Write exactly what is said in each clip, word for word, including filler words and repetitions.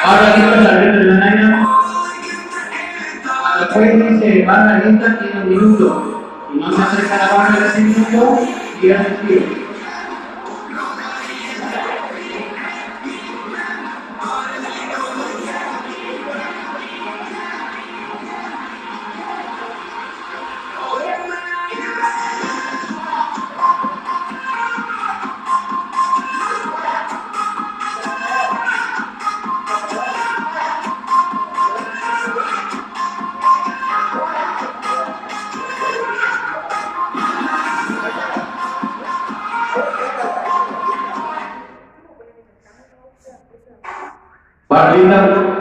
Ahora aquí está el de la Naina. Después dice barra lenta tiene un minuto. Y no se acerca la barra de ese minuto y ya se tiro. Barra lenta.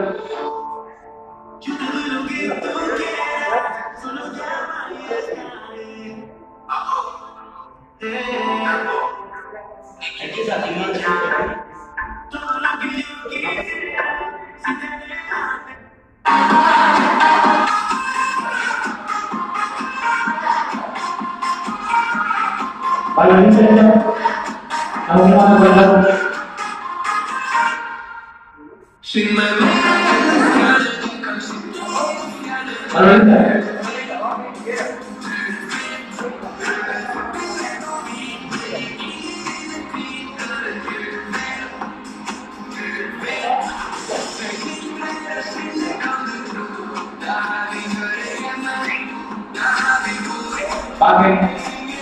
Barra lenta. Vamos a guardar. Barra lenta. Baje.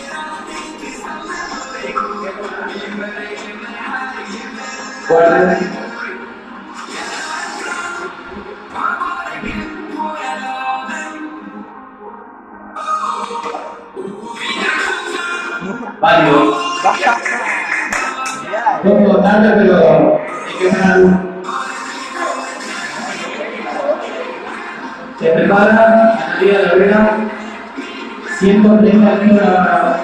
Guarde. Mario. Un poco tarde, pero hay que ganar. Se prepara Analia de la Vega. ciento treinta kilos la barra.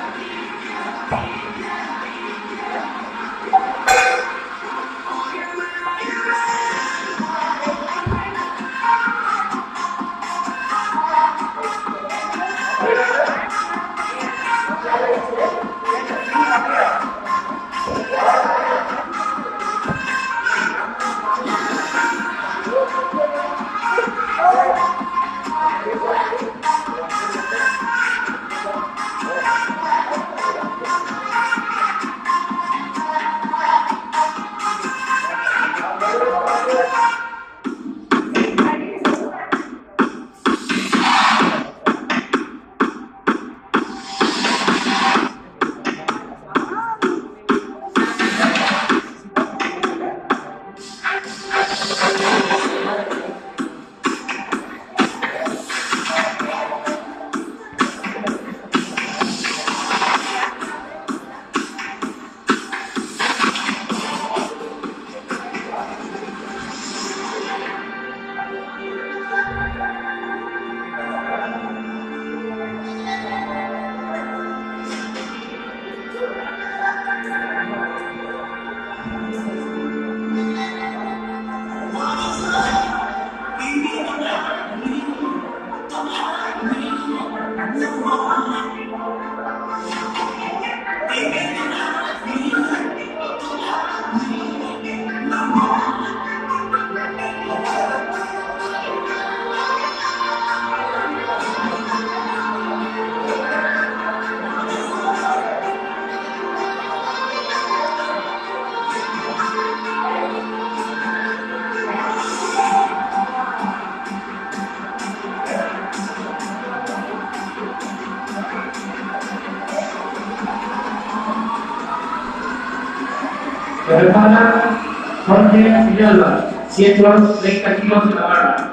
Se prepara Jorge Villalba, ciento treinta kilos de la barra.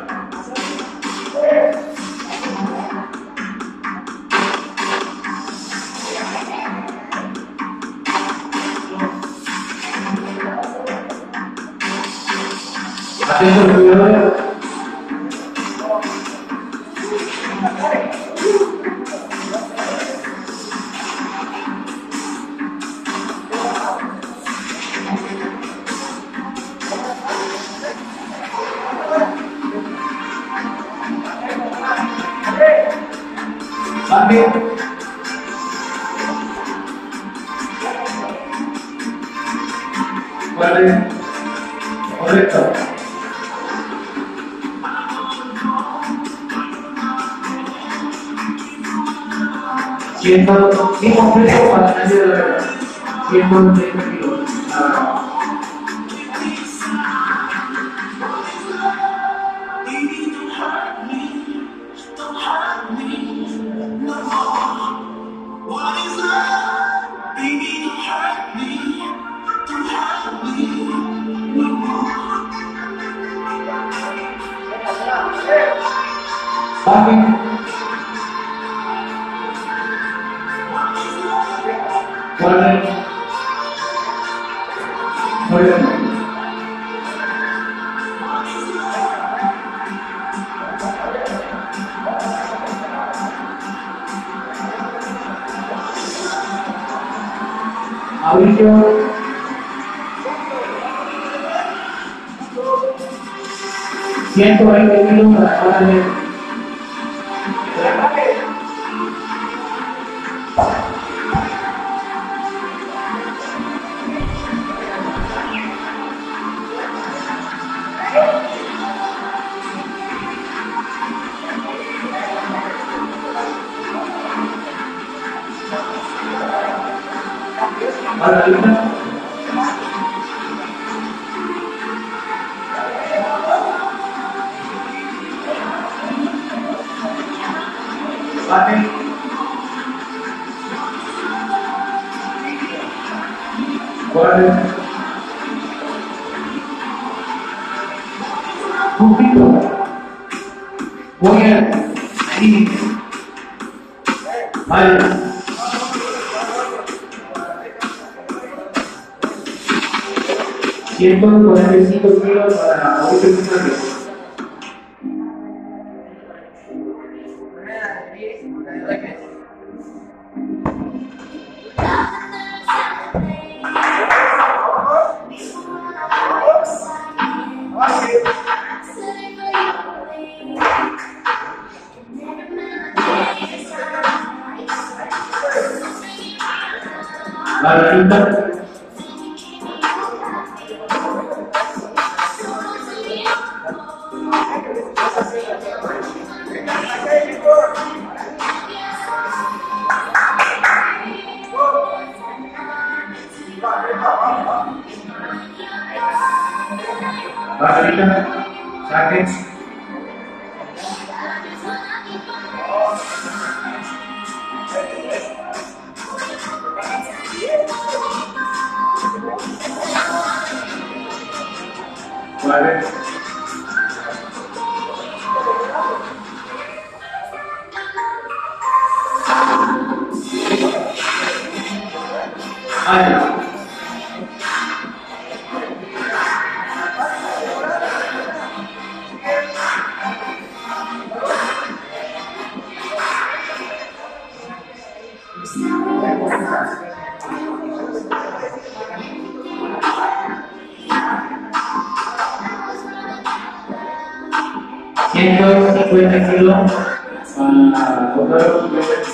Atento, cuidado. Baje. Guarde. Correcto. ciento cinco pesos para nadie de la verdad. ciento treinta kilos. Ah. Bajen. Guarden. Muy bien. Mauricio. ciento veinte kilos para cada vez. Para la bajen. Guarden. Poquito. Muy bien. Ahí. Vale. ciento cuarenta y cinco kilos para Mauricio Fernández. Margarita. Margarita, saque. Vale. Vale. ciento cincuenta kilos para otro.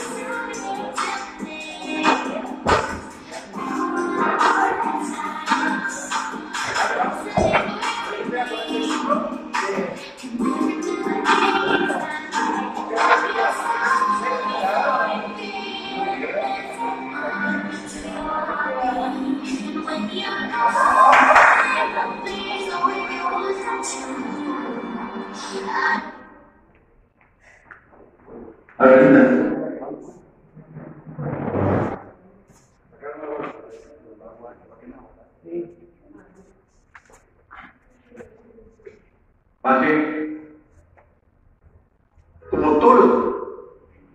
Baje. Como todo.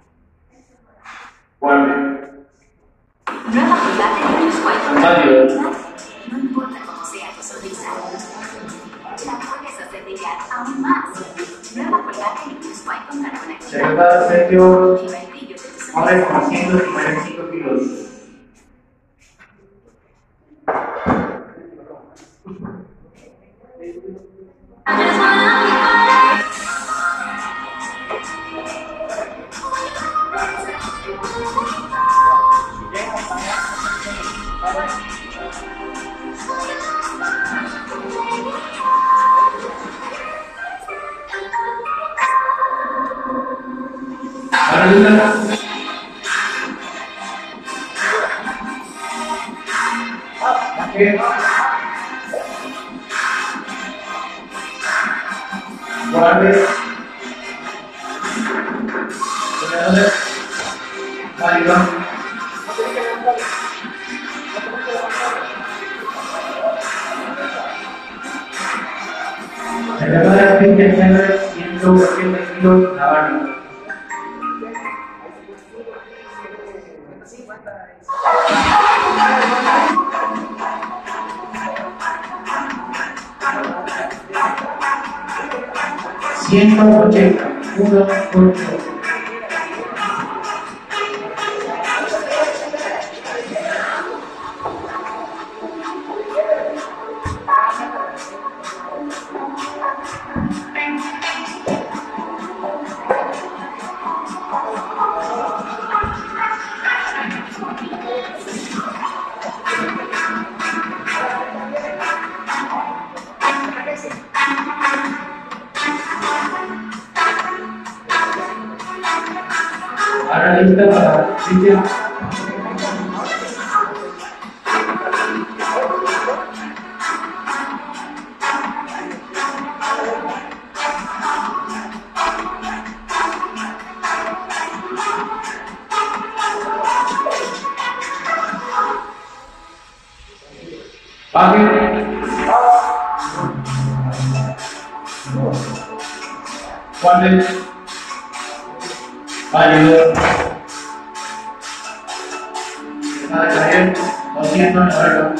Guarde. Nueva Colgate News White. Adiós. No importa cómo sea tu sonrisa, la puedes hacer brillar aún más. Nueva Colgate News White con carbonato. Secretario Sergio. Viva el brillo de tu sonrisa. Ahora con ciento cincuenta y cinco kilos. Carolina. ¿Qué? Guarde. Vale, va. Se prepara el de ciento ochenta kilos la barra. ciento ochenta, uno por ocho. Ahora lista para Cintia. Baje. Guarde. Válido. Para caer doscientos noventa.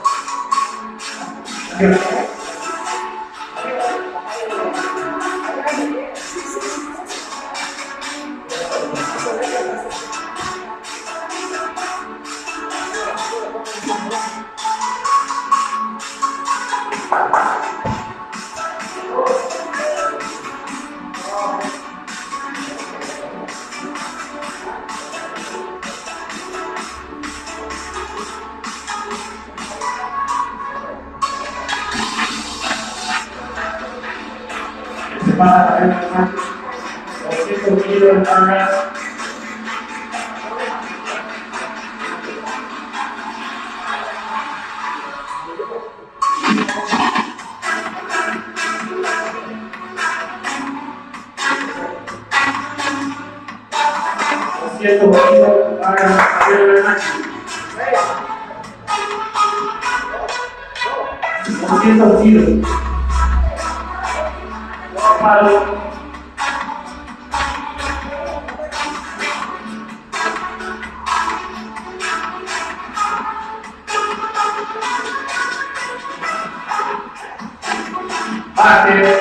Para el doscientos kilos de carga. doscientos kilos para el máximo. doscientos kilos. Palo. Bate.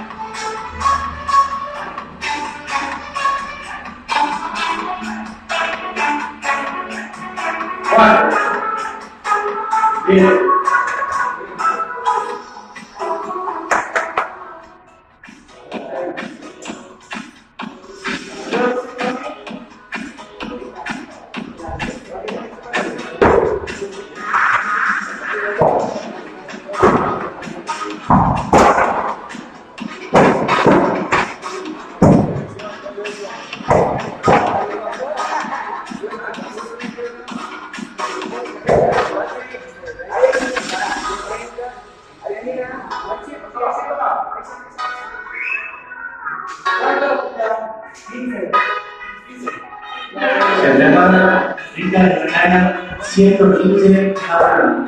Cuatro. Bien. Se prepara Rita de Renana ciento quince ahora.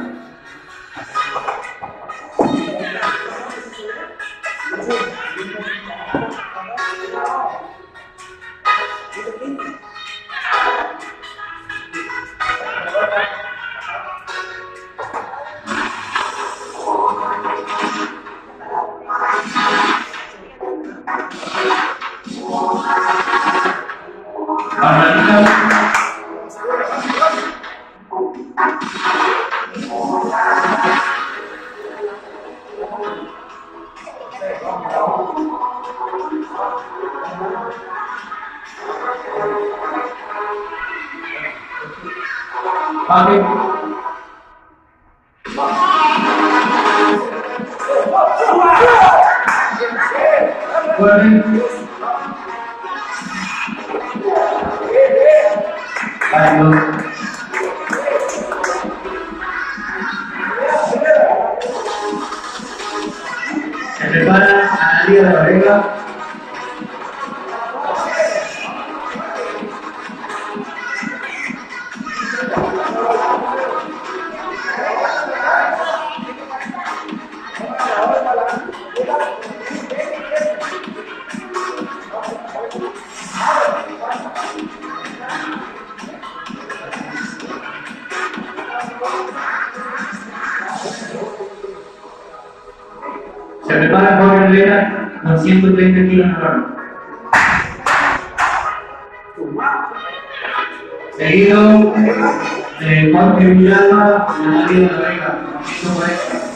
Vale. Vale. prepara Analia de la Vega. Se prepara Jorge Herrera con ciento treinta kilos en mano. Seguido de Jorge Villalba y Analia de la Vega con ciento cuarenta.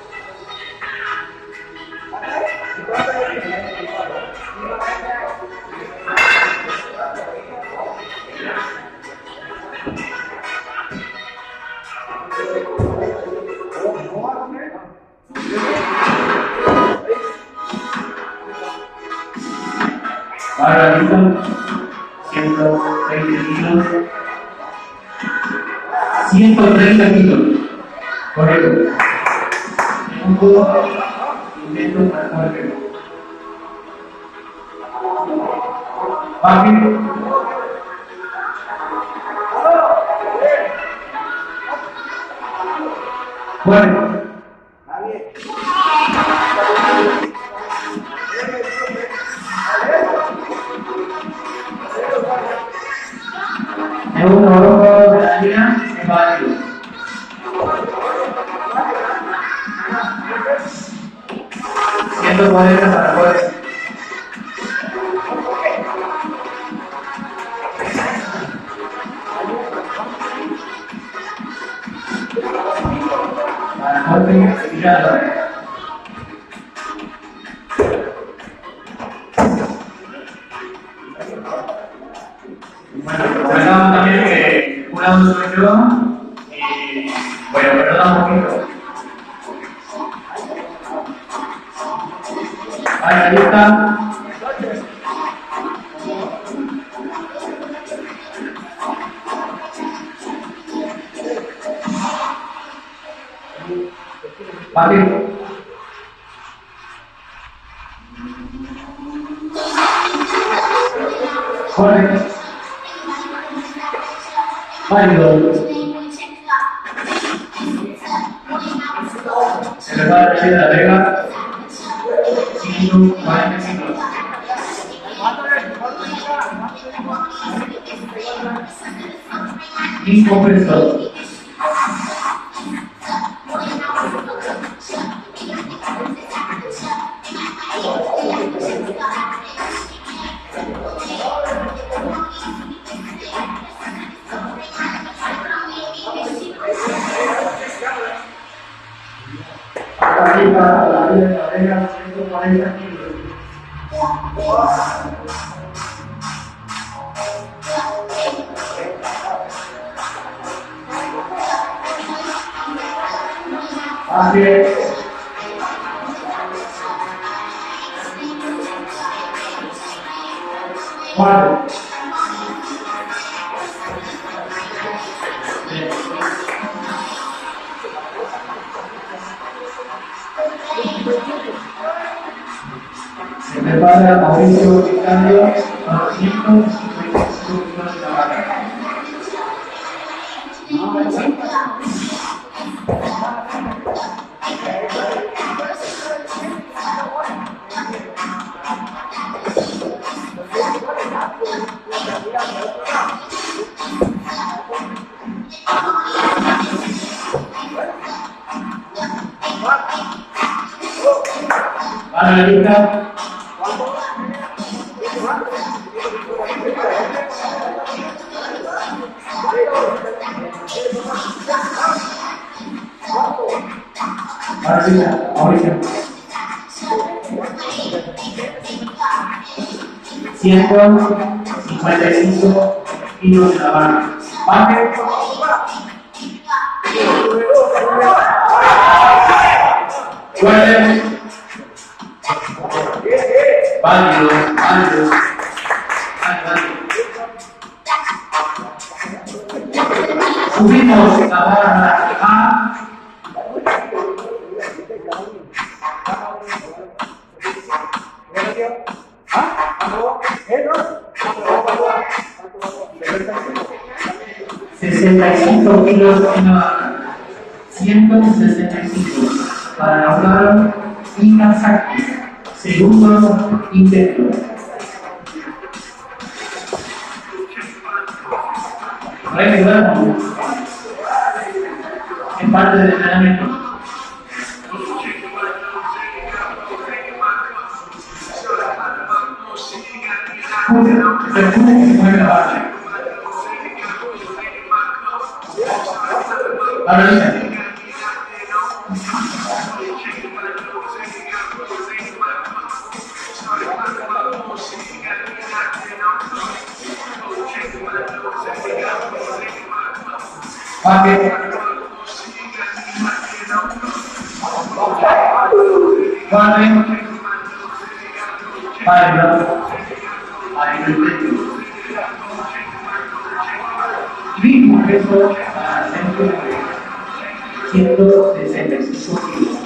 Ahora listo, ciento veinte kilos, ciento treinta kilos, correcto. Segundo intento para Jorge. Baje. Bueno. Es un oro de la línea en válido. ciento cuarenta para Jorge. Para Jorge Villalba. Bueno, recordamos también que un lado soy yo y bueno, perdón un poquito. Ahí está. Vale. Jorge. Válido. Se le va a decir la Vega. ciento cuarenta kilos. Incomprensor. Arriba, la vida de la Vega, ciento cuarenta kilos. Así es. Cuatro. Se prepara Mauricio Vicario a ciento cincuenta y cinco kilos de barra. Para la lista. Para la lista, ahorita. ciento cincuenta y cinco kilos de la barra. Baje. Fuerte. Válido, válido. Subimos la barra A. sesenta y cinco kilos en la barra, ciento sesenta y cinco para lograr Inazaki, segundo intento. Recordamos, en parte del entrenamiento. Recuerden que se puede grabar. Ahora dice. Vale. Vale. Vale, ¿no? Mismo peso para centro de ciento sesenta y cinco kilos.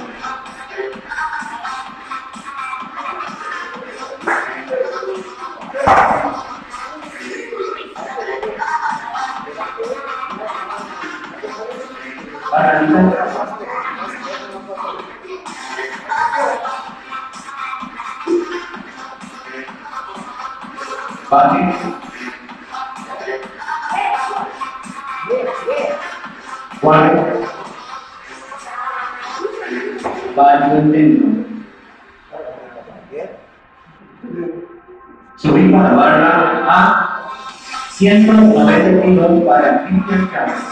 Para realizar vale. Vale. Vale, intento. Subimos la barra a ciento noventa kilos para Cristian Chávez.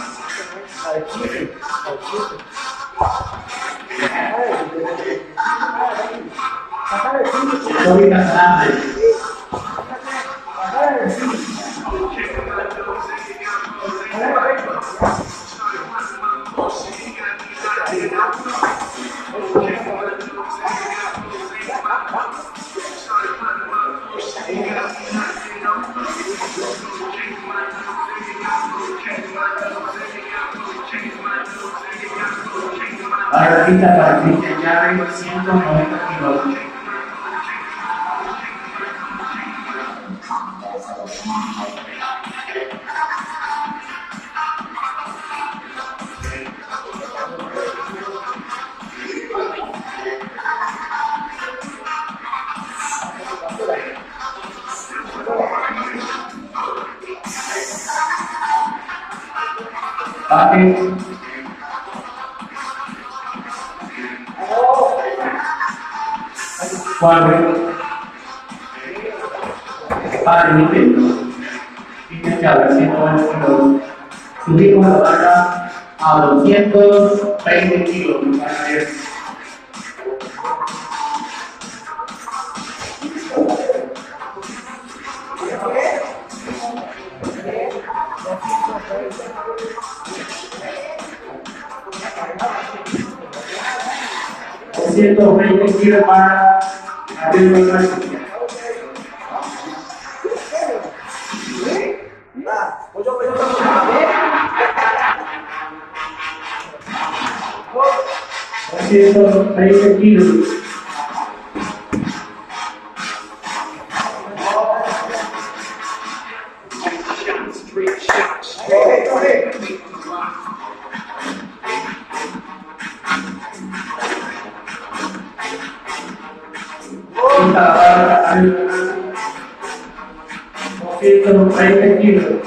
Soy Casante. Ahora lista para Cristian Chávez, ciento noventa kilos. Vale. Cuadro. Vale, intento. Cristian Chávez, ciento noventa kilos. Subimos la barra a doscientos veinte kilos. doscientos veinte kilos para abrir la clase. doscientos veinte kilos. doscientos veinte kilos.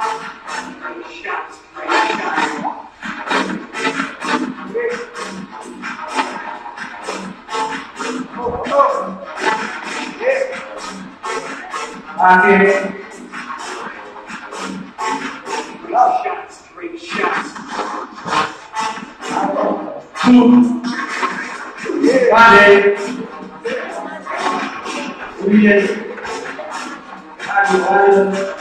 Aquí. Vale. Muy bien. Vale, vale.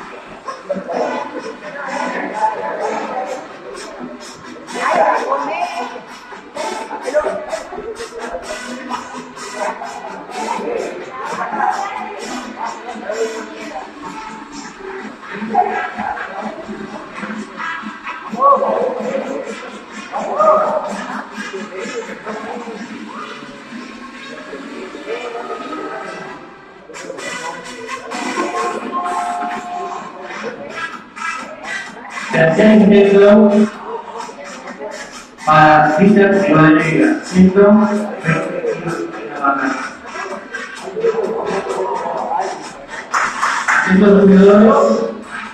Ay, Tercer intento para Peter Rivadeneira, ciento veinte kilos en la barra. Cientos jugadores.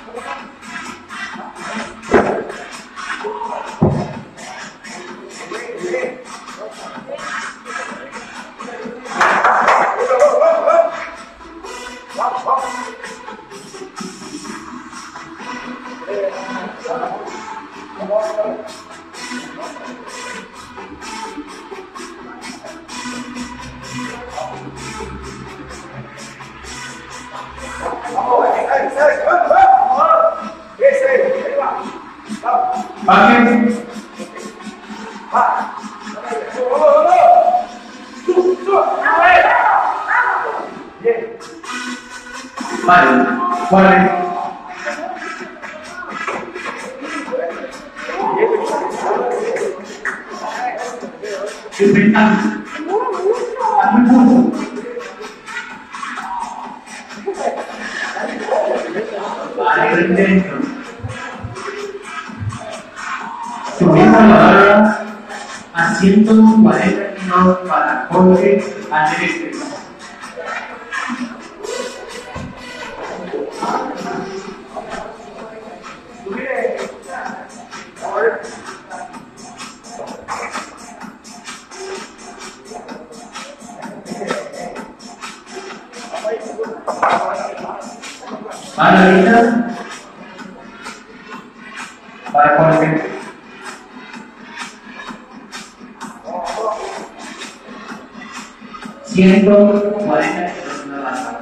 Bajen. Vale, guarden. Enfrentando. A muy punto. Vale, intento. Subimos la barra a ciento cuarenta kilos para Jorge Andrés. Margarita para Jorge. ciento cuarenta kilos en la barra.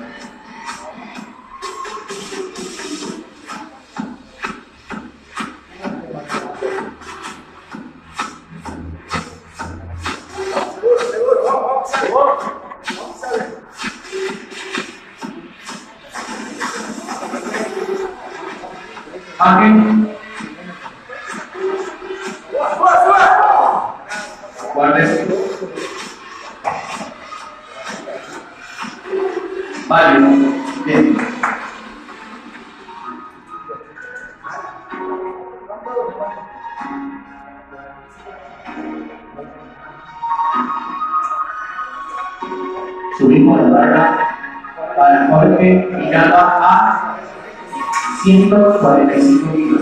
Bajen. Guarden. Vale, bien. Subimos la barra para Jorge Miraba a ciento cuarenta y cinco kilos.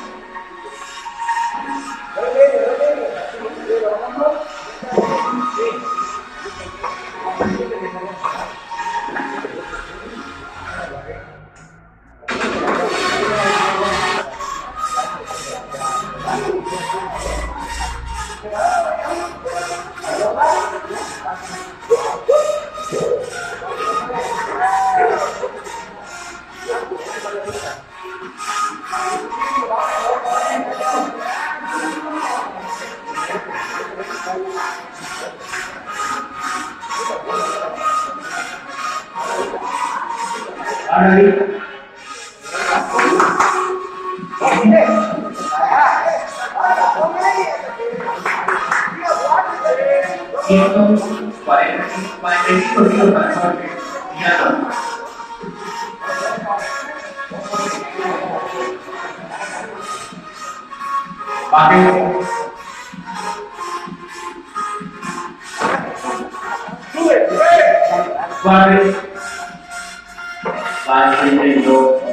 Ahora bien. ciento cuarenta y cinco kilos para Jorge Miranda. Bajen. Guarden. Bajen.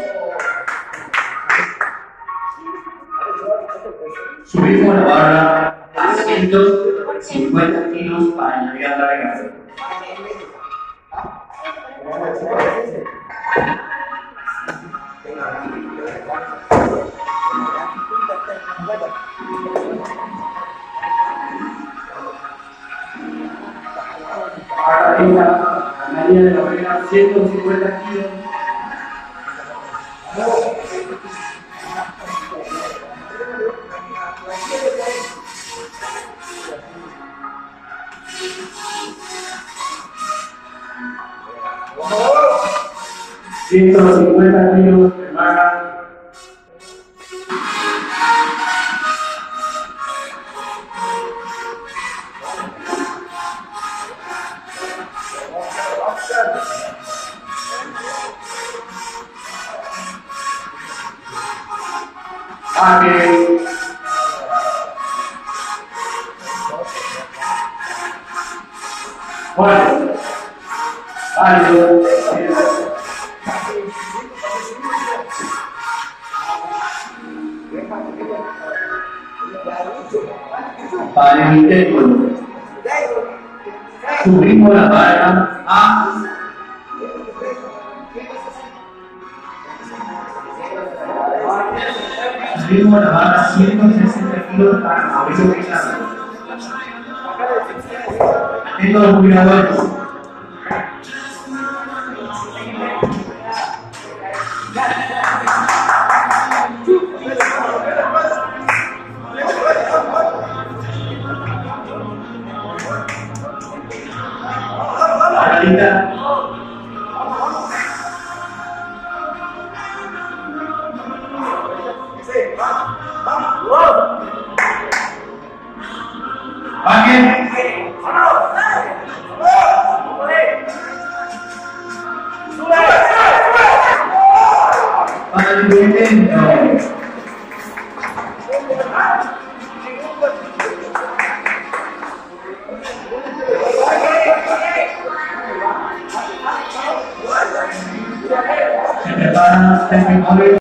Subimos la barra a ciento cincuenta kilos para añadir a la regata. Ahora venga María de la Vega, ciento cincuenta kilos. ciento cincuenta kilos de barra. Ah, Saque. Bueno. Válido. Para el intento. Subimos la barra a subimos la barra ciento sesenta kilos para Mauricio Pizarro. Atentos los jubiladores. Ahorita. Bajen. Para el intento. Se prepara el